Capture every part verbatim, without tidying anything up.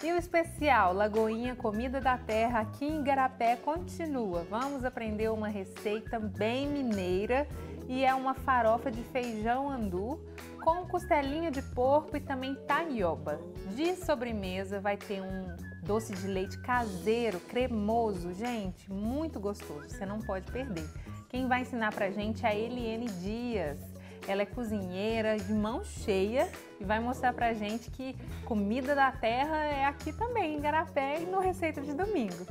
E o especial Lagoinha Comida da Terra aqui em Igarapé continua. Vamos aprender uma receita bem mineira e é uma farofa de feijão andu com costelinha de porco e também tanioba. De sobremesa vai ter um doce de leite caseiro, cremoso, gente, muito gostoso, você não pode perder. Quem vai ensinar pra gente é a Eliene Dias. Ela é cozinheira de mão cheia e vai mostrar pra gente que comida da terra é aqui também, em Igarapé e no Receita de Domingo.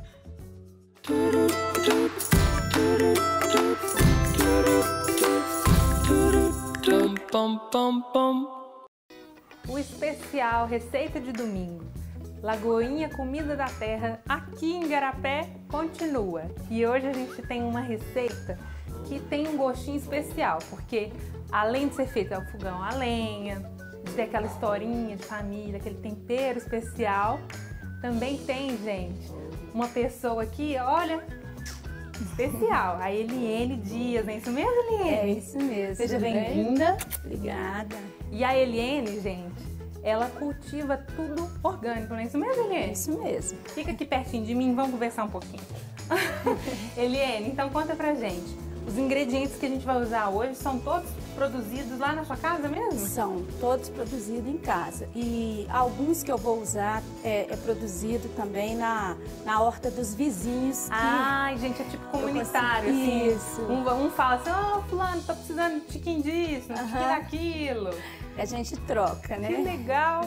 O especial Receita de Domingo, Lagoinha Comida da Terra, aqui em Igarapé, continua. E hoje a gente tem uma receita que tem um gostinho especial, porque além de ser feita ao fogão a lenha, de ter aquela historinha de família, aquele tempero especial, também tem, gente, uma pessoa aqui, olha, especial, a Eliene Dias, é isso mesmo, Eliene? É isso mesmo. Seja bem-vinda. Obrigada. E a Eliene, gente, ela cultiva tudo orgânico, não é isso mesmo, Eliene? É isso mesmo. Fica aqui pertinho de mim, vamos conversar um pouquinho. Eliene, então conta pra gente. Os ingredientes que a gente vai usar hoje são todos produzidos lá na sua casa mesmo? São todos produzidos em casa. E alguns que eu vou usar é, é produzido também na, na horta dos vizinhos. Que Ai, gente, é tipo comunitário, assim. Isso. Um, um fala assim, ó, oh, fulano, tô precisando de tiquinho disso, de tiquinho daquilo. A gente troca, né? Que legal!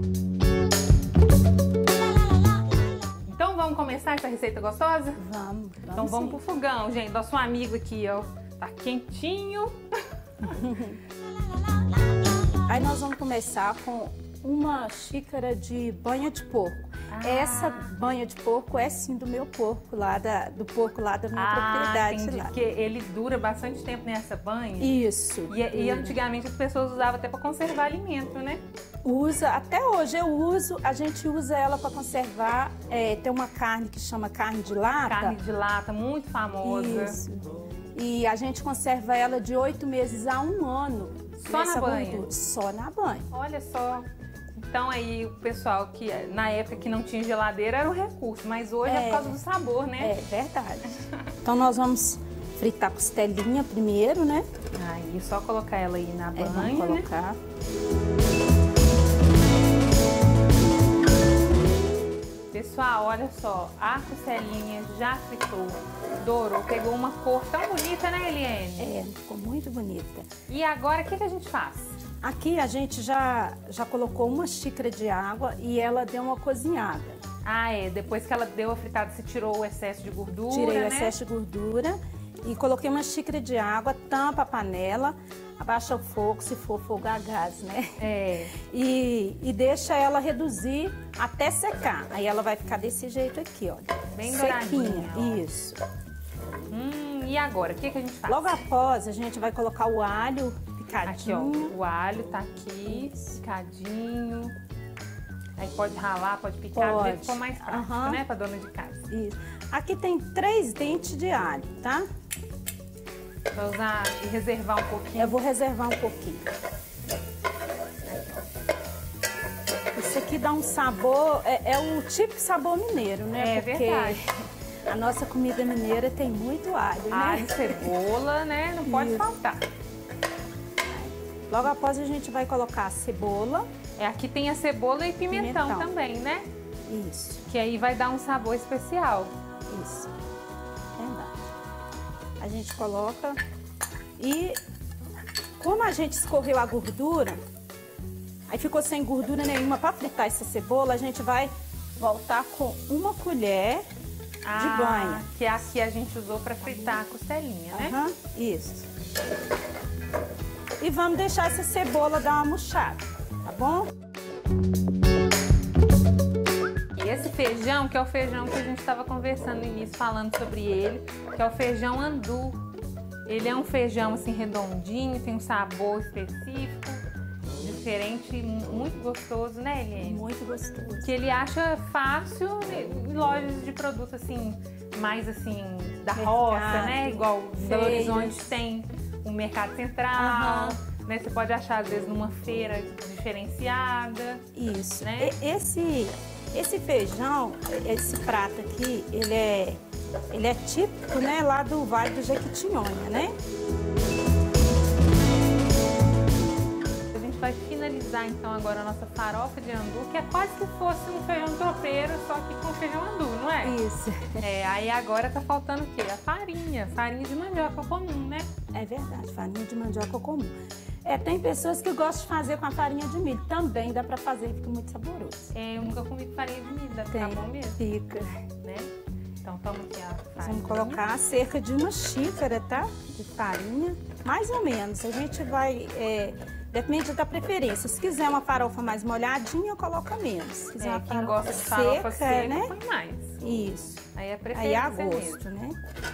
Então vamos começar essa receita gostosa? Vamos, vamos Então vamos sim. pro fogão, gente. Nosso amigo aqui, ó, tá quentinho. Aí nós vamos começar com uma xícara de banha de porco. Ah. Essa banha de porco é sim do meu porco lá, da, do porco lá da minha Ah, propriedade entendi, lá. porque ele dura bastante tempo nessa banha. Isso. E, e antigamente as pessoas usavam até para conservar alimento, né? Usa, até hoje eu uso, a gente usa ela para conservar, é, tem uma carne que chama carne de lata. Carne de lata, muito famosa. Isso. E a gente conserva ela de oito meses a um ano. Só nessa na banha? gordura. Só na banha. Olha só. Então aí o pessoal que na época que não tinha geladeira era um recurso, mas hoje é, é por causa do sabor, né? É verdade. Então nós vamos fritar a costelinha primeiro, né? Aí só colocar ela aí na banha, é, vamos colocar. Né? Pessoal, olha só, a costelinha já fritou, dourou, pegou uma cor tão bonita, né, Eliene? É, ficou muito bonita. E agora, o que, que a gente faz? Aqui a gente já, já colocou uma xícara de água e ela deu uma cozinhada. Ah, é, depois que ela deu a fritada, você tirou o excesso de gordura, Tirei né? o excesso de gordura e coloquei uma xícara de água, tampa a panela, abaixa o fogo, se for fogo a gás, né? É. E, e deixa ela reduzir até secar. Aí ela vai ficar desse jeito aqui, ó. Bem sequinha. douradinha, ó. Isso. Hum, e agora, o que, que a gente faz? Logo após, a gente vai colocar o alho picadinho. Aqui, ó, o alho tá aqui, Isso. picadinho. Aí pode ralar, pode picar, pode. do jeito que for mais prático, uhum. né, pra dona de casa. Isso. Aqui tem três dentes de alho, tá? Vai usar e reservar um pouquinho. Eu vou reservar um pouquinho. Isso aqui dá um sabor, é, é o típico sabor mineiro, né? É Porque verdade. A nossa comida mineira tem muito alho, né? Alho, cebola, né? Não pode Isso. faltar. Logo após a gente vai colocar a cebola. É, aqui tem a cebola e pimentão, Pimentão. também, né? Isso. Que aí vai dar um sabor especial. Isso. Verdade. A gente coloca e como a gente escorreu a gordura, aí ficou sem gordura nenhuma para fritar essa cebola, a gente vai voltar com uma colher ah, de banha. Que é a que a gente usou para fritar a costelinha, né? Uhum, isso. E vamos deixar essa cebola dar uma murchada, tá bom? E esse feijão, que é o feijão que a gente estava conversando no início, falando sobre ele, que é o feijão andu. Ele é um feijão assim redondinho, tem um sabor específico, diferente, muito gostoso, né, Eliene? Muito gostoso. Que ele acha fácil em lojas de produtos assim, mais assim, da Mercado, roça, né? Igual em Belo feiras. Horizonte tem o Mercado Central, Uhum. né? Você pode achar às vezes numa feira diferenciada. Isso. Né? E- Esse, Esse feijão, esse prato aqui, ele é, ele é típico, né, lá do Vale do Jequitinhonha, né? A gente vai finalizar então agora a nossa farofa de andu, que é quase que fosse um feijão tropeiro, só que com feijão andu, não é? Isso. É, aí agora tá faltando o quê? A farinha, farinha de mandioca comum, né? É verdade, farinha de mandioca comum. É, tem pessoas que gostam de fazer com a farinha de milho. Também dá pra fazer, fica muito saboroso. É, eu nunca comi farinha de milho, deve ficar bom mesmo. Fica. Né? Então toma aqui a farinha. Vamos colocar cerca de uma xícara, tá? De farinha, mais ou menos. A gente vai, é, depende da preferência. Se quiser uma farofa mais molhadinha, coloca menos. Se quiser É, uma quem farofa gosta de farofa seca, seca, né? põe mais. Isso. Aí é Aí preferência é a gosto, mesmo. né?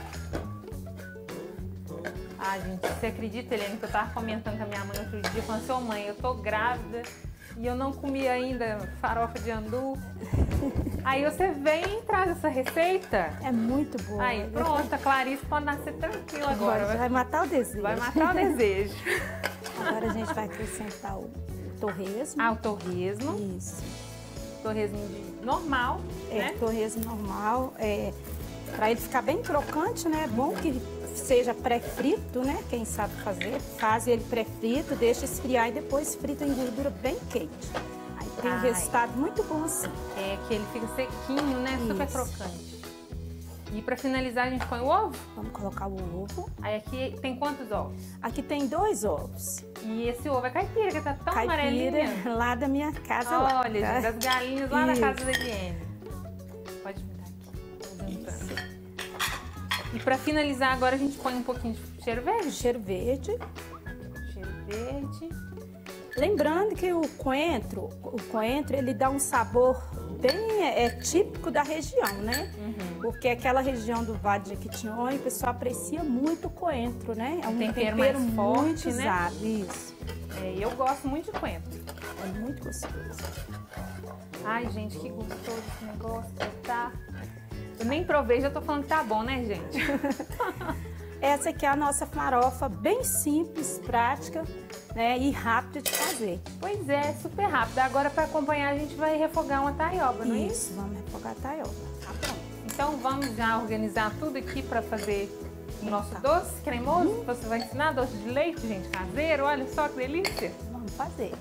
Ah, gente, você acredita, Helene, que eu tava comentando com a minha mãe outro dia, falando assim, ô mãe, eu tô grávida e eu não comi ainda farofa de andu. Aí você vem e traz essa receita. É muito boa. Aí, pronto, a Clarice pode nascer tranquila agora. Vai, vai matar o desejo. Vai matar o desejo. Agora a gente vai acrescentar o torresmo. Ah, o torresmo. Isso. Torresmo de normal, É, né? torresmo normal. É, para ele ficar bem crocante, né? É bom que seja pré-frito, né? Quem sabe fazer, faz ele pré-frito, deixa esfriar e depois frita em gordura bem quente. Aí tem um Ai. resultado muito bom assim. É que ele fica sequinho, né? Super Isso. crocante. E pra finalizar a gente põe o ovo? Vamos colocar o ovo. Aí aqui tem quantos ovos? Aqui tem dois ovos. E esse ovo é caipira, que tá tão Caipira amarelinha. lá da minha casa. lá, Olha, tá? gente, das galinhas lá na Isso. casa da Eliane. Pode me dar aqui. Vou juntando. E pra finalizar agora a gente põe um pouquinho de cheiro verde. Cheiro verde. Cheiro verde. Lembrando que o coentro, o coentro, ele dá um sabor bem é, típico da região, né? Uhum. Porque aquela região do Vale de Jequitinhonha, o pessoal aprecia muito o coentro, né? É um tempero tempero, mais muito forte, né? usado, isso. É, eu gosto muito de coentro. É muito gostoso. Ai, gente, que gostoso esse negócio, tá? Eu nem provei, já tô falando que tá bom, né, gente? Essa aqui é a nossa farofa, bem simples, prática, né? E rápida de fazer. Pois é, super rápido. Agora, para acompanhar, a gente vai refogar uma taioba, não é isso? Isso, vamos refogar a taioba. Tá pronto. Então, vamos já organizar tudo aqui para fazer o nosso Tá. doce cremoso. Hum. Você vai ensinar doce de leite, gente, caseiro. Olha só que delícia. Vamos fazer.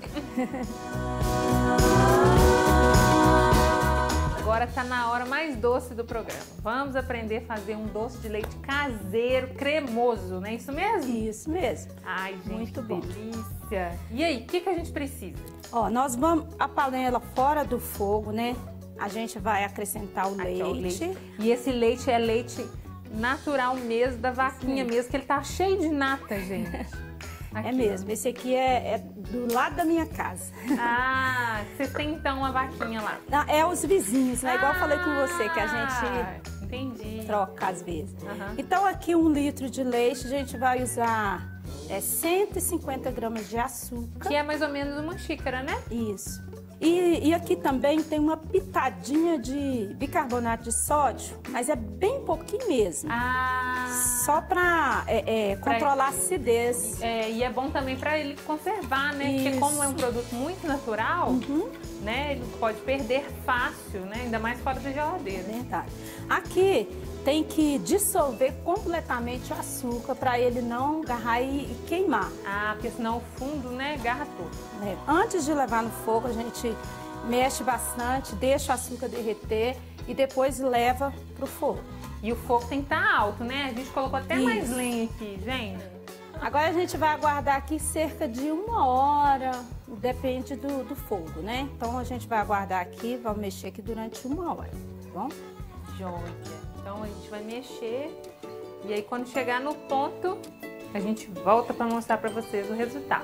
Agora tá na hora mais doce do programa. Vamos aprender a fazer um doce de leite caseiro, cremoso, não é isso mesmo? Isso mesmo. Ai, gente, Muito que bom. delícia. E aí, o que, que a gente precisa? Ó, nós vamos a panela fora do fogo, né? A gente vai acrescentar o, Aqui, leite. ó, o leite. E esse leite é leite natural mesmo, da vaquinha Sim. mesmo, que ele tá cheio de nata, gente. Aqui, É mesmo, esse aqui é, é do lado da minha casa. Ah, vocês têm então uma vaquinha lá. Não, é os vizinhos, né? Igual eu falei com você, que a Ah, gente entendi. troca às vezes. Aham. Então aqui um litro de leite, a gente vai usar é, cento e cinquenta gramas de açúcar. Que é mais ou menos uma xícara, né? Isso. E, e aqui também tem uma pitadinha de bicarbonato de sódio, mas é bem pouquinho mesmo. Ah, Só para é, é, controlar a acidez. é, e é bom também para ele conservar, né? Porque Isso. como é um produto muito natural, Uhum. né? Ele pode perder fácil, né? Ainda mais fora da geladeira. Verdade. Aqui tem que dissolver completamente o açúcar para ele não agarrar e queimar. Ah, porque senão o fundo, né, garra tudo. Né? Antes de levar no fogo, a gente mexe bastante, deixa o açúcar derreter e depois leva pro fogo. E o fogo tem que estar alto, né? A gente colocou até mais Isso. lenha aqui, gente. Agora a gente vai aguardar aqui cerca de uma hora, depende do, do fogo, né? Então a gente vai aguardar aqui, vamos mexer aqui durante uma hora, tá bom? Joia. Então a gente vai mexer e aí quando chegar no ponto, a gente volta para mostrar para vocês o resultado.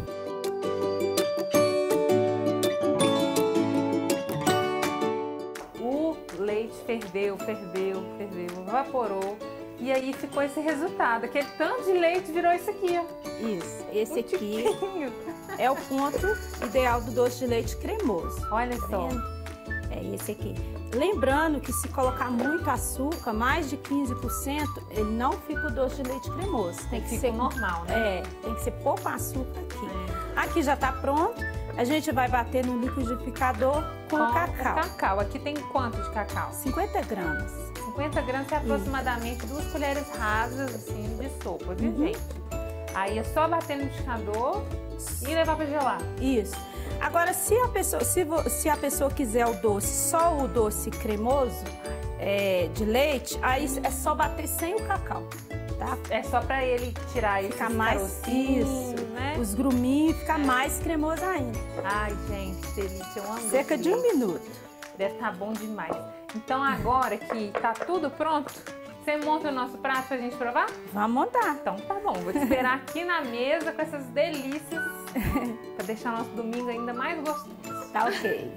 O leite ferveu, ferveu, ferveu, evaporou e aí ficou esse resultado. Aquele tanto de leite virou isso aqui, ó. Isso, esse Um aqui tiquinho. é o ponto ideal do doce de leite cremoso. Olha Tá só. vendo? É esse aqui. Lembrando que se colocar muito açúcar, mais de quinze por cento, ele não fica o doce de leite cremoso. Tem que Fica ser normal, né? É, tem que ser pouco açúcar aqui. É. Aqui já tá pronto. A gente vai bater no liquidificador com, com o cacau. O cacau. Aqui tem quanto de cacau? cinquenta gramas. cinquenta gramas é aproximadamente duas colheres rasas assim de sopa, viu, uhum. gente? Aí é só bater no liquidificador e levar para gelar. Isso. Agora, se a pessoa, se, se a pessoa quiser o doce, só o doce cremoso é, de leite, aí é só bater sem o cacau, tá? É só para ele tirar esse ficar mais isso, né? Os gruminhos, ficar é. mais cremoso ainda. Ai, gente, delícia, eu amo. Cerca de um minuto. Deve estar bom demais. Então agora que tá tudo pronto, você monta o nosso prato pra gente provar? Vamos montar. Então tá bom, vou te esperar aqui na mesa com essas delícias pra deixar o nosso domingo ainda mais gostoso. Tá ok.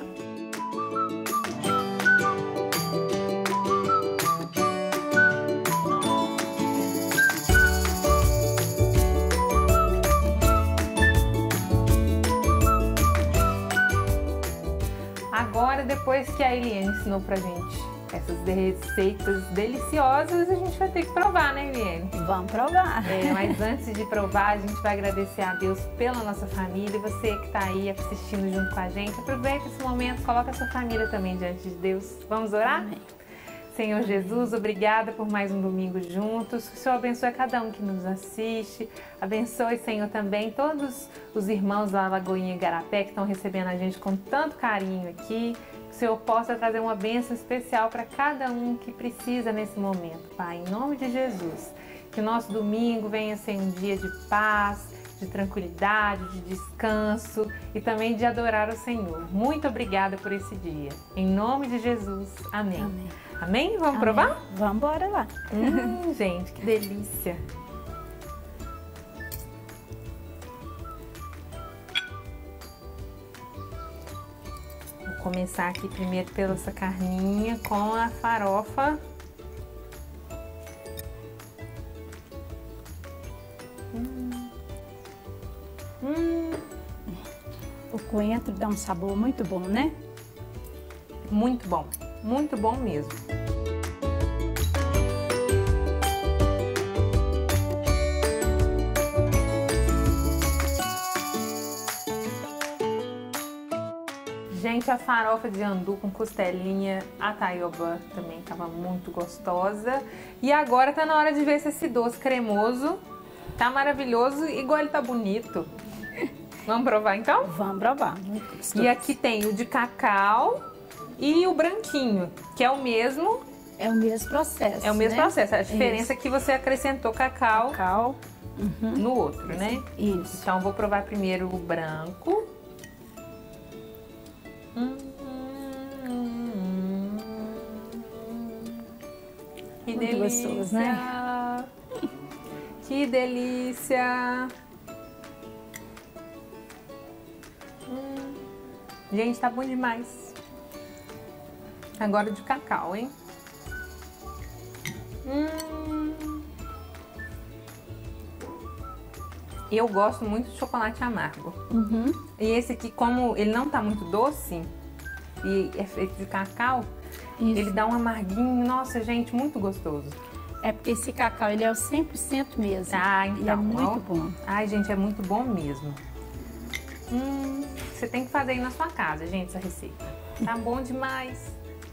Agora, depois que a Eliane ensinou pra gente essas receitas deliciosas, a gente vai ter que provar, né, Eliane? Vamos provar. É, mas antes de provar, a gente vai agradecer a Deus pela nossa família. E você que tá aí assistindo junto com a gente, aproveita esse momento, coloca a sua família também diante de Deus. Vamos orar? Amém. Senhor Jesus, obrigada por mais um domingo juntos. Que o Senhor abençoe cada um que nos assiste. Abençoe, Senhor, também todos os irmãos da Lagoinha Igarapé que estão recebendo a gente com tanto carinho aqui. Que o Senhor possa trazer uma bênção especial para cada um que precisa nesse momento, Pai. Em nome de Jesus. Que o nosso domingo venha ser um dia de paz, de tranquilidade, de descanso e também de adorar o Senhor. Muito obrigada por esse dia. Em nome de Jesus. Amém. Amém. Amém? Vamos Amém. provar? Vamos embora lá. Hum, gente, que delícia. Vou começar aqui primeiro pela essa carninha com a farofa. Hum. Hum. O coentro dá um sabor muito bom, né? Muito bom. Muito bom mesmo. Gente, a farofa de andu com costelinha, a taioba também estava muito gostosa. E agora tá na hora de ver se esse doce cremoso tá maravilhoso, igual ele tá bonito. Vamos provar então? Vamos provar. Muito gostoso. E aqui tem o de cacau e o branquinho, que é o mesmo. É o mesmo processo. É o mesmo né? processo. A diferença Isso. é que você acrescentou cacau, cacau. Uhum. no outro, né? Isso. Então vou provar primeiro o branco. Hum, hum, hum. Que Muito delícia! gostoso, né? Que delícia! Hum. Gente, tá bom demais. Agora de cacau, hein? Hum. Eu gosto muito de chocolate amargo. Uhum. E esse aqui, como ele não tá muito doce e é feito de cacau, Isso. ele dá um amarguinho, nossa, gente, muito gostoso. É porque esse cacau, ele é o cem por cento mesmo. Ah, então. E é muito ó. bom. Ai, gente, é muito bom mesmo. Hum, você tem que fazer aí na sua casa, gente, essa receita. Tá bom demais.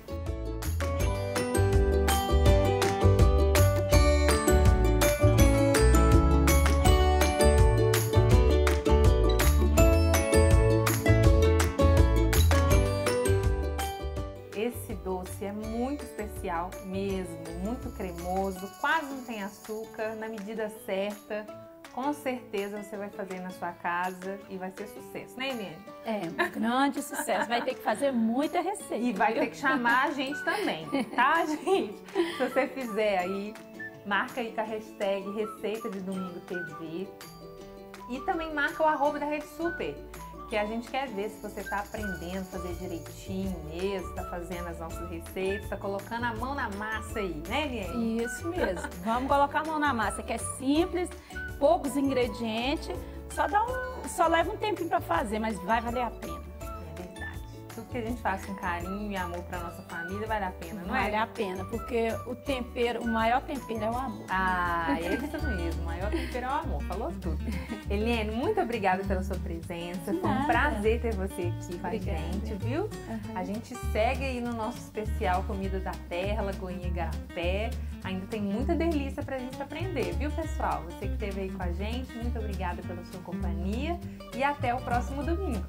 Esse doce é muito especial mesmo, muito cremoso, quase não tem açúcar, na medida certa. Com certeza você vai fazer na sua casa e vai ser sucesso, né, Eliane? É, um grande sucesso. Vai ter que fazer muita receita. E vai ter que chamar a gente também, tá, gente? Se você fizer aí, marca aí com a hashtag Receita de Domingo T V. E também marca o arroba da Rede Super, que a gente quer ver se você tá aprendendo a fazer direitinho mesmo, tá fazendo as nossas receitas, tá colocando a mão na massa aí, né, Eliane? Isso mesmo. Vamos colocar a mão na massa, que é simples, poucos ingredientes, só, dá um, só leva um tempinho para fazer, mas vai valer a pena. É verdade. Tudo que a gente faz com carinho e amor para nossa família, vale a pena, não é? Vale a pena, porque o tempero, o maior tempero é o amor. Ah, é isso mesmo, o maior tempero é o amor, falou tudo. Eliene, muito obrigada pela sua presença, foi um prazer ter você aqui com a gente, viu? Uhum. A gente segue aí no nosso especial Comida da Terra, Lagoinha e Igarapé. Ainda tem muita delícia pra gente aprender, viu, pessoal? Você que esteve aí com a gente, muito obrigada pela sua companhia e até o próximo domingo.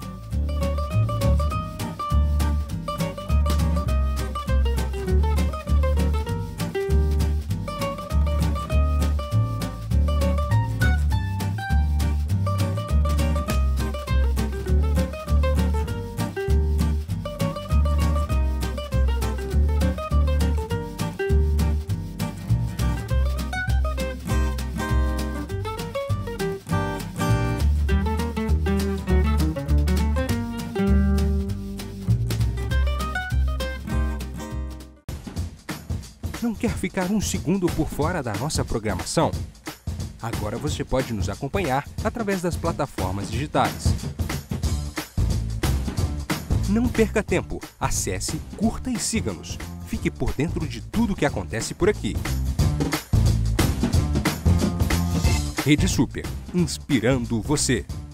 Não quer ficar um segundo por fora da nossa programação? Agora você pode nos acompanhar através das plataformas digitais. Não perca tempo, acesse, curta e siga-nos. Fique por dentro de tudo o que acontece por aqui. Rede Super, inspirando você.